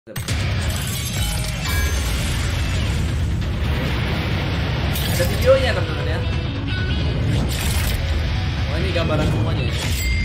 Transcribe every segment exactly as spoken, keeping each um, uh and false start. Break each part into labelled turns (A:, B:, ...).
A: Ada videonya teman-teman ya. Oh, ini gambaran semuanya ya.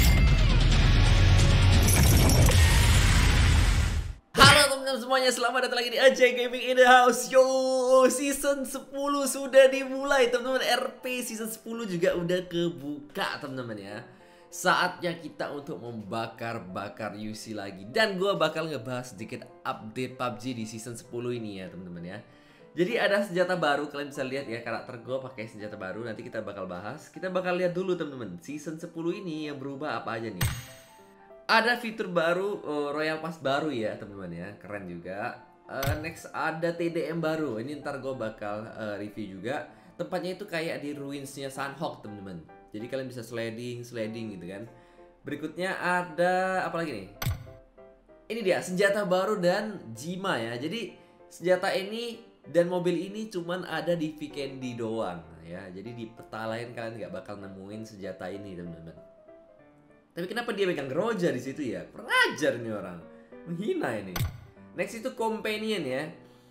A: Halo teman-teman semuanya, selamat datang lagi di Ajay Gaming in the House. Yo, season sepuluh sudah dimulai teman-teman. R P season sepuluh juga udah kebuka teman-teman ya. Saatnya kita untuk membakar-bakar U C lagi. Dan gue bakal ngebahas sedikit update P U B G di season sepuluh ini ya teman-teman ya. Jadi ada senjata baru, kalian bisa lihat ya, karakter gue pakai senjata baru. Nanti kita bakal bahas. Kita bakal lihat dulu teman-teman, season sepuluh ini yang berubah apa aja nih. Ada fitur baru, uh, Royal Pass baru ya teman-teman ya, keren juga. uh, Next ada T D M baru, ini ntar gue bakal uh, review juga. Tempatnya itu kayak di ruinsnya Sanhok teman-teman. Jadi kalian bisa sliding, sliding gitu kan. Berikutnya ada apa lagi nih? Ini dia senjata baru dan Jima ya. Jadi senjata ini dan mobil ini cuman ada di Vikendi doang ya. Jadi di peta lain kalian nggak bakal nemuin senjata ini teman-teman. Tapi kenapa dia pegang Groza di situ ya? Kurang ajar nih orang, menghina ini. Next itu companion ya.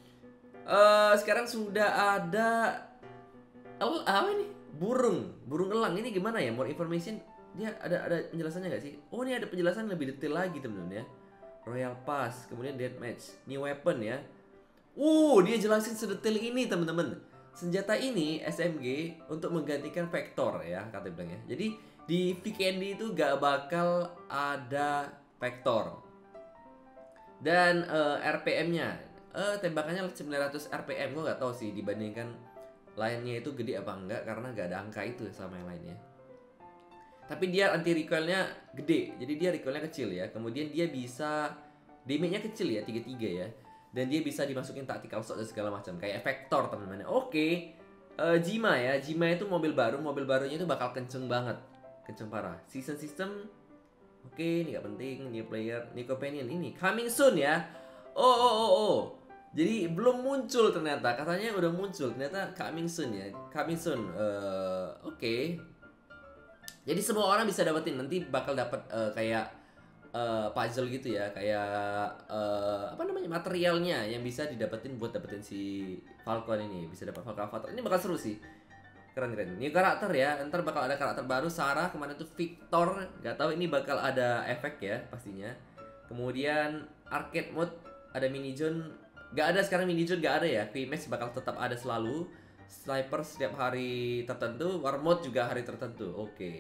A: Uh, sekarang sudah ada oh, apa ini? Burung, burung elang ini gimana ya? More information, dia ada ada penjelasannya nggak sih? Oh, ini ada penjelasan lebih detail lagi teman-teman ya. Royal Pass, kemudian Deathmatch, new weapon ya. Uh, dia jelasin sedetail ini teman-teman. Senjata ini S M G untuk menggantikan Vector ya, kata bilang ya. Jadi di Vikendi itu gak bakal ada Vector. Dan uh, R P M-nya, uh, tembakannya sembilan ratus R P M. Gue gak tahu sih dibandingkan lainnya itu gede apa enggak, karena gak ada angka itu sama yang lainnya. Tapi dia anti recoilnya gede, jadi dia recoilnya kecil ya. Kemudian dia bisa damage-nya kecil ya, tiga puluh tiga ya. Dan dia bisa dimasukin tactical shot dan segala macam, kayak Vector teman-teman. Oke, uh, Jima ya, Jima itu mobil baru, mobil barunya itu bakal kenceng banget, kenceng parah. Season system, oke, ini gak penting. New player, new companion ini coming soon ya. Oh oh oh oh. Jadi belum muncul ternyata, katanya udah muncul, ternyata coming soon ya, coming soon. Uh, oke. Okay. Jadi semua orang bisa dapetin, nanti bakal dapat uh, kayak uh, puzzle gitu ya, kayak uh, apa namanya, materialnya yang bisa didapetin buat dapetin si Falcon ini, bisa dapat Falcon Avatar. Ini bakal seru sih, keren keren. Ini karakter ya, ntar bakal ada karakter baru Sarah, kemana tuh Victor, nggak tahu ini bakal ada efek ya pastinya. Kemudian arcade mode, ada mini zone. Gak ada sekarang mini zone, gak ada ya. Quick match bakal tetap ada selalu. Sniper setiap hari tertentu. War mode juga hari tertentu. Oke okay.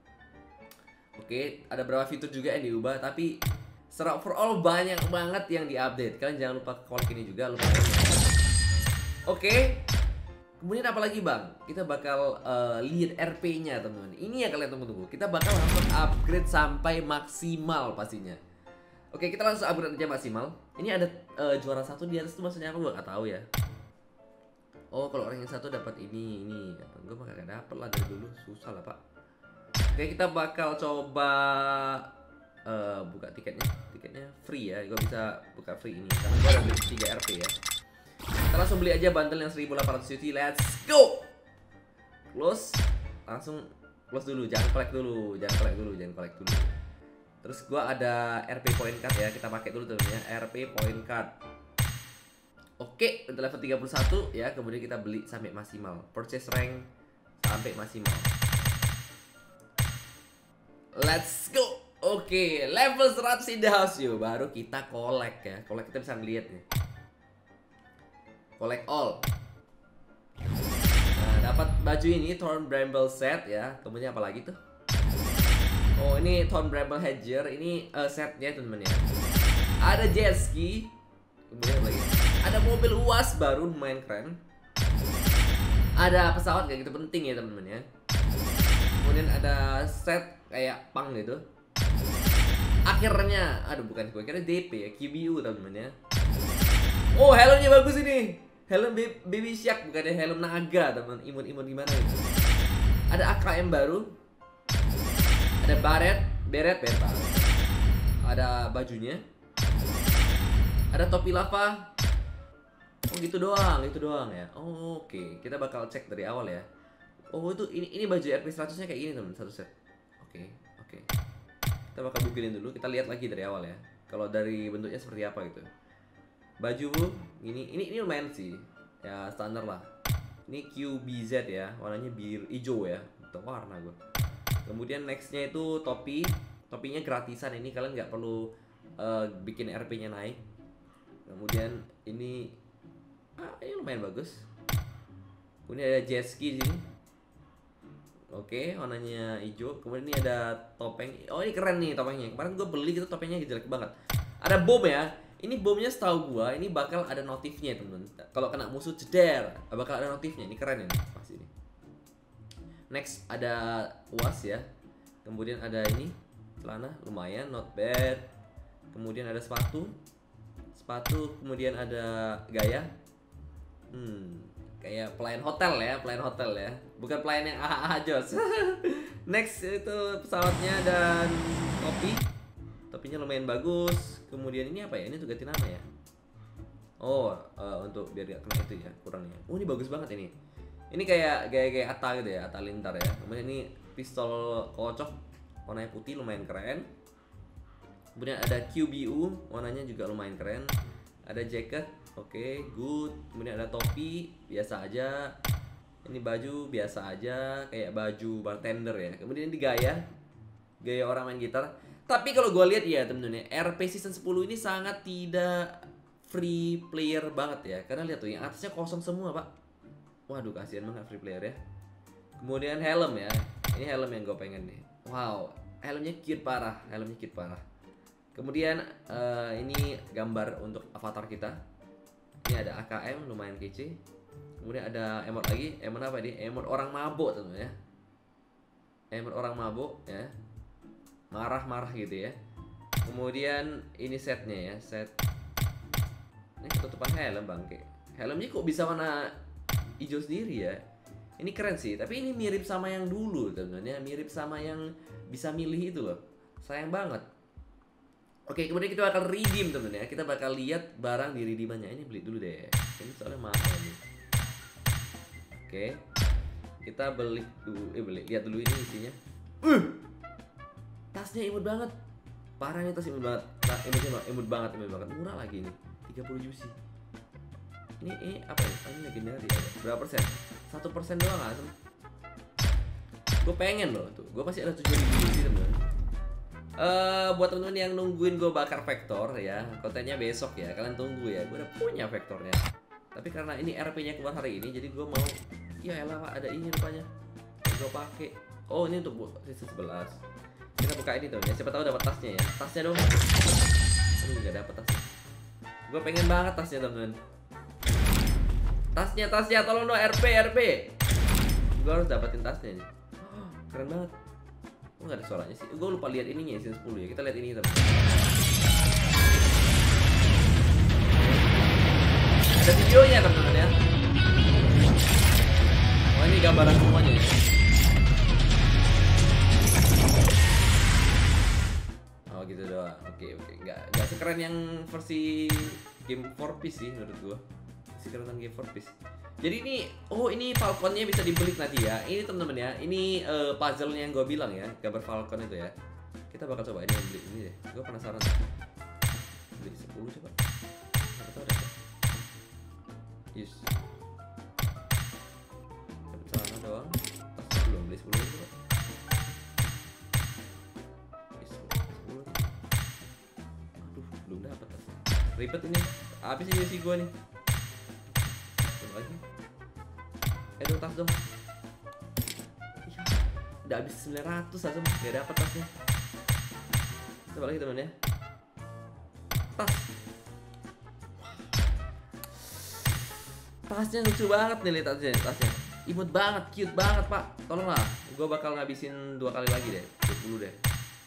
A: Oke okay, ada beberapa fitur juga yang diubah. Tapi secara overall banyak banget yang diupdate. Kalian jangan lupa collect ini juga, lupa. Oke okay. Kemudian apa lagi bang? Kita bakal uh, lihat R P-nya teman-teman. Ini yang kalian tunggu-tunggu. Kita bakal langsung upgrade sampai maksimal pastinya. Oke, kita langsung upgrade aja maksimal. Ini ada uh, juara satu di atas itu maksudnya apa? Gue gak tahu ya. Oh, kalau orang yang satu dapat ini, ini. Gue mah gak dapet lah dari dulu, susah lah pak. Oke, kita bakal coba uh, buka tiketnya. Tiketnya free ya. Gue bisa buka free ini. Karena gue ada beli tiga R P ya. Kita langsung beli aja bundle yang seribu delapan ratus U T. Let's go. Close. Langsung close dulu. Jangan collect dulu. Jangan collect dulu. Jangan collect dulu. Terus gua ada R P point card ya, kita pakai dulu tuh ya, R P point card. Oke, untuk level tiga puluh satu ya, kemudian kita beli sampai maksimal. Purchase rank sampai maksimal. Let's go. Oke, level seratus in the house yuk. Baru kita collect ya. Collect kita bisa ngeliat nih. Collect all. Nah, dapat baju ini Thorn Bramble set ya. Kemudian apa lagi tuh? Oh, ini Thorn Bramble Hedger, ini uh, setnya teman-teman ya. Ada jet ski, kemudian lagi ada mobil U A S baru, lumayan keren. Ada pesawat kayak gitu, penting ya teman-teman ya. Kemudian ada set kayak pang gitu. Akhirnya, aduh bukan gue kira D P ya, Q B U teman-teman ya. Oh, helmnya bagus ini, helm Baby Shark bukan ya, helm naga teman, imun-imun gimana gitu. Ada A K M baru. Ada baret, beret, beret, ada bajunya, ada topi lava. Oh gitu doang, itu doang ya. Oh, oke, okay. Kita bakal cek dari awal ya. Oh itu ini ini baju R P seratus-nya kayak gini teman, satu set. Oke, okay, oke. Okay. Kita bakal bukilin dulu, kita lihat lagi dari awal ya. Kalau dari bentuknya seperti apa gitu. Baju ini ini ini lumayan sih. Ya standar lah. Ini Q B Z ya, warnanya biru hijau ya. Itu warna gue. Kemudian nextnya itu topi. Topinya gratisan, ini kalian nggak perlu uh, bikin R P-nya naik. Kemudian ini ah, ini lumayan bagus. Kemudian ada jet ski di sini. Oke, warnanya hijau. Kemudian ini ada topeng. Oh, ini keren nih topengnya. Kemarin gue beli gitu, topengnya jelek banget. Ada bom ya. Ini bomnya setahu gua ini bakal ada notifnya temen-temen. Kalau kena musuh ceder, bakal ada notifnya. Ini keren ini pas ini. Next ada was ya. Kemudian ada ini celana lumayan not bad. Kemudian ada sepatu. Sepatu kemudian ada gaya. Hmm, kayak pelayan hotel ya, pelayan hotel ya. Bukan pelayan yang ah ah jos. Next itu pesawatnya dan topi. Topinya lumayan bagus. Kemudian ini apa ya? Ini tuh ganti nama ya. Oh, uh, untuk biar gak kena itu ya kurangnya. Oh, ini bagus banget ini. Ini kayak gaya-gaya Atta gitu ya, Atta Lintar ya. Kemudian ini pistol kocok warnanya putih lumayan keren. Kemudian ada Q B U warnanya juga lumayan keren. Ada jacket, oke, okay, good. Kemudian ada topi biasa aja. Ini baju biasa aja, kayak baju bartender ya. Kemudian ini gaya, gaya orang main gitar. Tapi kalau gue lihat ya temen-temen ya, R P season sepuluh ini sangat tidak free player banget ya. Karena lihat tuh yang atasnya kosong semua pak. Waduh kasihan banget free player ya. Kemudian helm ya. Ini helm yang gue pengen nih. Wow, helmnya cute parah, helmnya cute parah. Kemudian uh, ini gambar untuk avatar kita. Ini ada A K M lumayan kece. Kemudian ada emot lagi, emot apa ini? Emot orang mabuk temen ya. Emot orang mabuk ya. Marah-marah gitu ya. Kemudian ini setnya ya, set. Ini ketutupan helm bangke. Helmnya kok bisa warna hijau sendiri ya. Ini keren sih, tapi ini mirip sama yang dulu teman-teman ya, mirip sama yang bisa milih itu loh. Sayang banget. Oke, kemudian kita bakal redeem teman-teman ya. Kita bakal lihat barang di redeemannya. Ini beli dulu deh. Ini soalnya mahal nih. Oke. Kita beli dulu, eh beli, lihat dulu ini isinya. Uh! Tasnya imut banget. Parahnya tas imut banget. Nah, imutnya imut banget, imut banget. Murah lagi ini. tiga puluh juicy. Ini ini apa ya? Ini legendary ya. Berapa persen? satu persen doang kan? Gue pengen loh tuh. Gue pasti ada tujuh ribu juicy teman. Uh, buat teman-teman yang nungguin gue bakar vektor ya, kontennya besok ya. Kalian tunggu ya. Gue udah punya vektornya. Tapi karena ini R P-nya keluar hari ini, jadi gue mau. Ya elah pak, ada ini rupanya. Gue pakai. Oh ini untuk season sebelas. Kita buka ini tuh ya, siapa tahu dapat tasnya ya. Tasnya dong. Aduh nggak dapat tasnya. Gue pengen banget tasnya temen. Tasnya tasnya tolong dong R P R P. Gue harus dapetin tasnya nih. Oh, keren banget. Oh nggak ada suaranya sih. Gue lupa lihat ininya season sepuluh ya. Kita lihat ini temen. Ada videonya teman-teman ya. Oh ini gambaran semuanya ya. Gitu doang. Oke oke, nggak nggak sekeren yang versi game four piece sih menurut gua. Masih kerenan game four piece. Jadi ini, oh ini Falconnya bisa dibeli nanti ya. Ini temen-temen ya, ini uh, puzzle-nya yang gua bilang ya, gambar Falcon itu ya. Kita bakal coba ini beli ini deh. Gua penasaran. Beli sepuluh coba. Atau ada. Yes. Dapat celana doang. Pas belum beli sepuluh coba. Belum dapat tas. Ribet ini. Habis ini sih gua nih. Coba lagi. Eh dong tas dong. Iya. Udah habis sembilan ratus langsung enggak dapat tasnya. Coba lagi teman ya. Tas. Tasnya lucu banget nih lihat tasnya, tasnya. Imut banget, cute banget, Pak. Tolonglah. Gua bakal ngabisin dua kali lagi deh. dua puluh deh.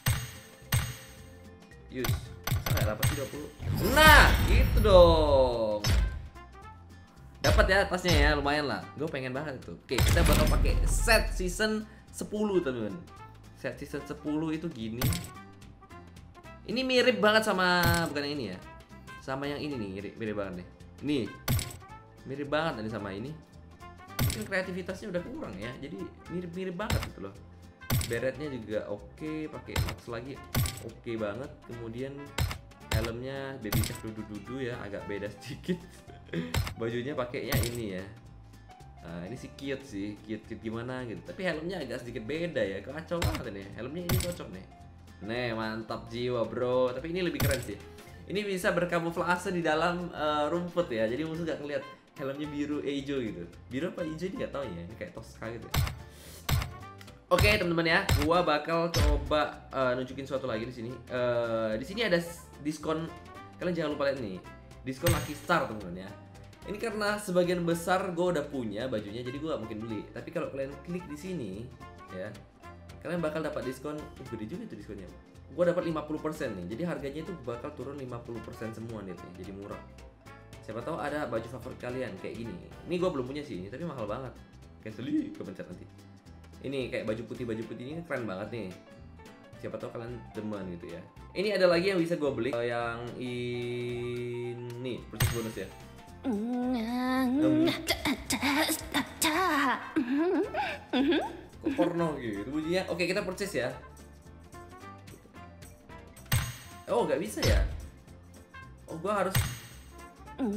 A: Yus. Nggak dapat dua puluh. Nah, gitu dong. Dapat ya tasnya ya, lumayan lah. Gue pengen banget itu. Oke, kita bakal pakai set season sepuluh, teman-teman. Set season sepuluh itu gini. Ini mirip banget sama bukan yang ini ya. Sama yang ini nih, mirip, mirip banget nih. Nih. Mirip banget nih sama ini. Mungkin kreativitasnya udah kurang ya. Jadi mirip-mirip banget gitu loh. Beretnya juga oke, pakai max lagi oke banget. Kemudian helmnya Baby Shark dudu-dudu ya, agak beda sedikit. Bajunya pakainya ini ya. Nah, ini sih cute sih, cute-cute gimana gitu. Tapi helmnya agak sedikit beda ya, kacau banget nih. Helmnya ini cocok nih. Nih, mantap jiwa bro. Tapi ini lebih keren sih. Ini bisa berkamuflase di dalam uh, rumput ya. Jadi musuh gak ngeliat. Helmnya biru, eh, hijau gitu. Biru apa hijau ini gak tau ya. Ini kayak Tosca gitu ya. Oke teman-teman ya, gua bakal coba uh, nunjukin sesuatu lagi di sini. Uh, di sini ada diskon. Kalian jangan lupa lihat nih, diskon Lucky Star teman-teman ya. Ini karena sebagian besar gue udah punya bajunya, jadi gue gak mungkin beli. Tapi kalau kalian klik di sini, ya, kalian bakal dapat diskon. Oh, gede juga itu diskonnya. Gue dapat lima puluh persen nih. Jadi harganya itu bakal turun lima puluh persen semua nih, jadi murah. Siapa tahu ada baju favorit kalian kayak gini. Ini gue belum punya sih, tapi mahal banget. Cancel, kepencet nanti. Ini kayak baju putih baju putih ini keren banget nih. Siapa tahu kalian demen gitu ya. Ini ada lagi yang bisa gue beli, uh, yang ini purchase bonus ya. Um. Kok porno gitu bunyinya? Oke, kita purchase ya. Oh, nggak bisa ya? Oh, gue harus. Oh,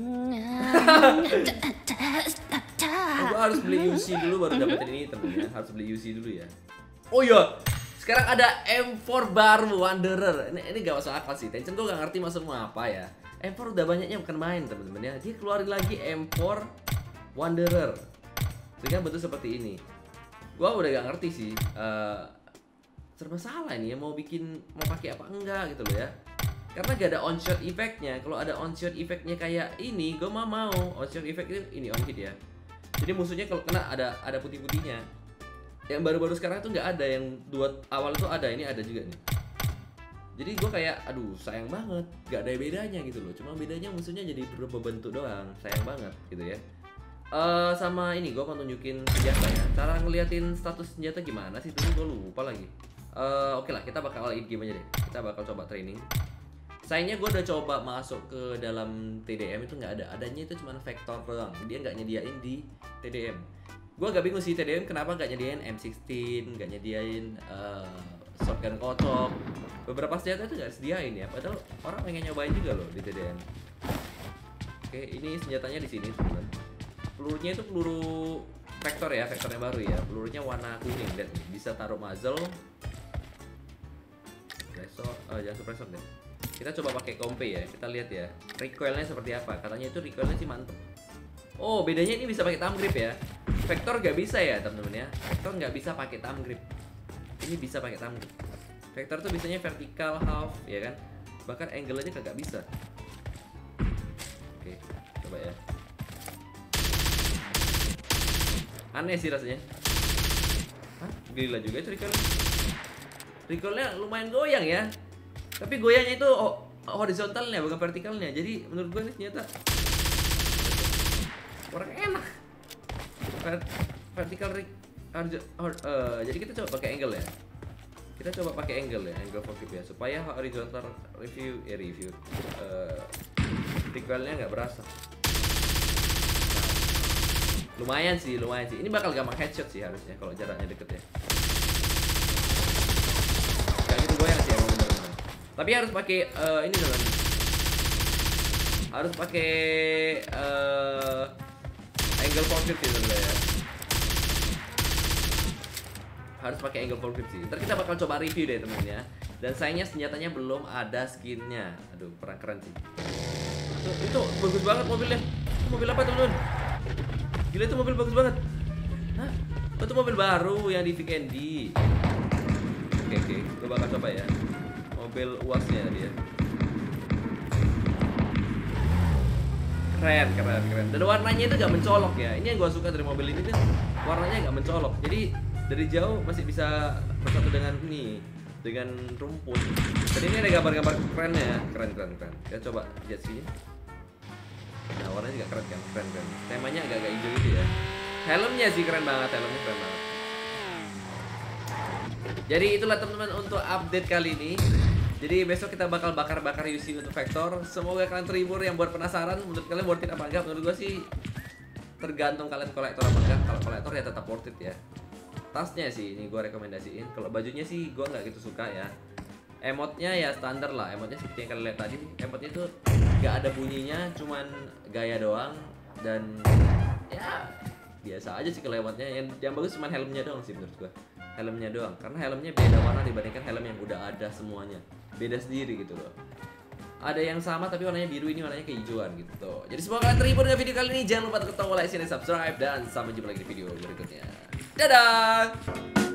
A: gue harus beli U C dulu baru dapetin ini temennya. Harus beli U C dulu ya. Oh iya, sekarang ada M four baru Wanderer. Ini ini gak masuk akal sih. Tencent gue gak ngerti maksud mau apa ya. M four udah banyaknya bukan main temen-temen ya. Dia keluarin lagi M four Wanderer dengan bentuk seperti ini. Gue udah gak ngerti sih. Uh, serba salah ini ya, mau bikin mau pakai apa enggak gitu loh ya. Karena gak ada on shot effectnya. Kalau ada on shot effectnya kayak ini, gue mah mau. On shot effect itu ini on hit ya. Jadi musuhnya kalau kena ada ada putih-putihnya. Yang baru-baru sekarang tuh nggak ada, yang dua awal tuh ada, ini ada juga nih. Jadi gue kayak, aduh sayang banget, nggak ada bedanya gitu loh. Cuma bedanya musuhnya jadi berubah bentuk doang, sayang banget gitu ya. Uh, sama ini gue mau tunjukin senjata ya. Cara ngeliatin status senjata gimana sih? Tadi gue lupa lagi. Uh, Oke okay lah, kita bakal in game aja deh. Kita bakal coba training. Sayangnya gue udah coba masuk ke dalam T D M itu nggak ada. Adanya itu cuma vektor doang. Dia nggak nyediain di T D M. Gue agak bingung sih T D M kenapa nggak nyediain M sixteen, nggak nyediain uh, shotgun kocok. Beberapa senjata itu nggak sediain ya. Padahal orang pengen nyobain juga loh di T D M. Oke, ini senjatanya di sini teman. Pelurunya itu peluru vektor ya, vektor yang baru ya. Pelurunya warna kuning, lihat nih. Bisa taruh muzzle. Suppressor, uh, jangan suppressor deh. Kita coba pakai kompe ya, kita lihat ya recoilnya seperti apa. Katanya itu recoilnya sih mantep. Oh, bedanya ini bisa pakai thumb grip ya. Vektor nggak bisa ya teman-teman ya. Vektor nggak bisa pakai thumb grip. Ini bisa pakai thumb grip. Vektor tuh biasanya vertikal half ya kan. Bahkan angle-nya kagak bisa. Oke, coba ya. Aneh sih rasanya. Hah? Gila juga itu recoilnya. Recoilnya lumayan goyang ya. Tapi goyangnya itu horizontalnya bukan vertikalnya. Jadi menurut gue ini ternyata kurang enak. Vertikal rig uh, jadi kita coba pakai angle ya. Kita coba pakai angle ya, angle focus ya, supaya horizontal review ya review uh, recoilnya nggak berasa. Nah, lumayan sih, lumayan sih. Ini bakal gampang headshot sih harusnya kalau jaraknya deket ya. Gak gitu goyang sih emang bener. Tapi harus pakai uh, ini teman. Harus pakai uh, angle focus sih teman ya. Harus pakai angle focus sih. Ntar kita bakal coba review deh teman ya. Dan sayangnya senjatanya belum ada skinnya. Aduh, kurang keren sih. Itu, itu bagus banget mobilnya. Itu mobil apa teman-teman? Gila itu mobil bagus banget. Hah? Itu mobil baru yang di Vic Andy. Oke oke, gue bakal coba ya. Mobil uasnya dia. Keren, keren, keren. Dan warnanya itu gak mencolok ya. Ini yang gue suka dari mobil ini tuh, warnanya gak mencolok. Jadi dari jauh masih bisa bersatu dengan ini, dengan rumput. Dan ini ada gambar-gambar kerennya ya. Keren, keren, keren. Kita coba jet ski-nya. Nah warnanya juga keren kan, keren, keren. Temanya agak-agak hijau gitu ya. Helmnya sih keren banget, helmnya keren banget. Jadi itulah teman-teman untuk update kali ini. Jadi besok kita bakal bakar-bakar U C untuk vektor. Semoga kalian terhibur. Yang buat penasaran, menurut kalian worth it apa enggak? Menurut gue sih tergantung kalian kolektor apa enggak. Kalau kolektor ya tetap worth it ya. Tasnya sih ini gue rekomendasiin. Kalau bajunya sih gue nggak gitu suka ya. Emotnya ya standar lah, emotnya seperti yang kalian lihat tadi. Emotnya tuh nggak ada bunyinya, cuman gaya doang. Dan ya biasa aja sih kalau emotnya. Yang, yang bagus cuman helmnya doang sih menurut gua. Helmnya doang, karena helmnya beda warna dibandingkan helm yang udah ada semuanya. Beda sendiri gitu loh. Ada yang sama tapi warnanya biru, ini warnanya kehijauan gitu. Jadi semoga kalian terhibur dengan video kali ini. Jangan lupa tekan tombol like, share, dan subscribe. Dan sampai jumpa lagi di video berikutnya. Dadah!